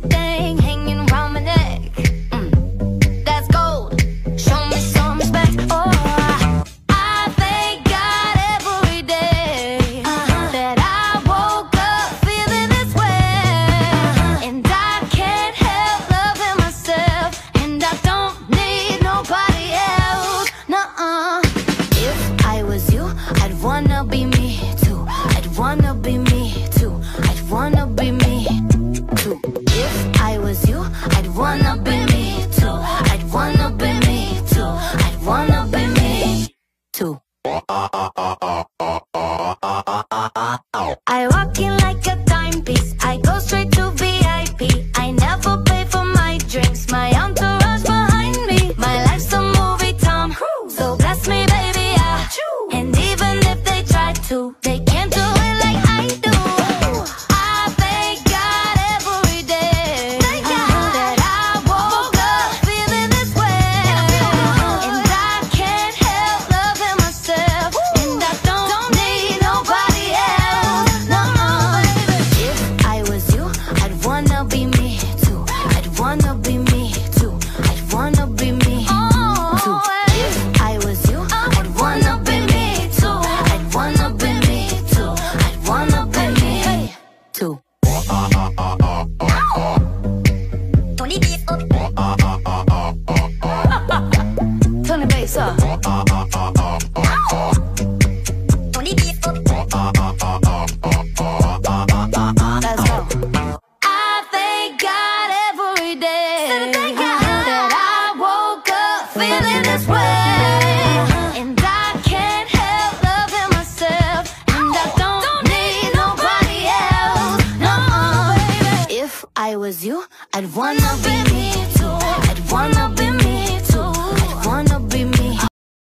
everything hanging round my neck. That's gold. Show me some respect. Oh, I thank God every day that I woke up feeling this way. And I can't help loving myself, and I don't need nobody else. Nuh-uh. If I was you, I'd wanna be me too. I'd wanna be me too. I'd wanna be me too. If I was you, I'd wanna be me too. I'd wanna be me too. I'd wanna be me too. I walk in like a timepiece. I go straight to VIP. I never pay for my drinks. My entourage behind me. My life's a movie, Tom Cruise. So bless me, baby, yeah. And even if they try to, they can't do it like I do. I thank God every day that I woke up feeling this way. And I can't help loving myself, and I don't need nobody else. No, baby. If I was you, I'd wanna be me too. I'd wanna be me too. I'd wanna be me too. If I was you, I'd wanna be me too. I'd wanna be me too. I'd wanna be me too. Tony bass up. Turn the bass up. Tony bass up. Let's go. I thank God every day that I woke up feeling this way. And I can't help loving myself, and I don't need nobody else. No, baby. If I was you, I'd wanna be me too. I'd wanna be me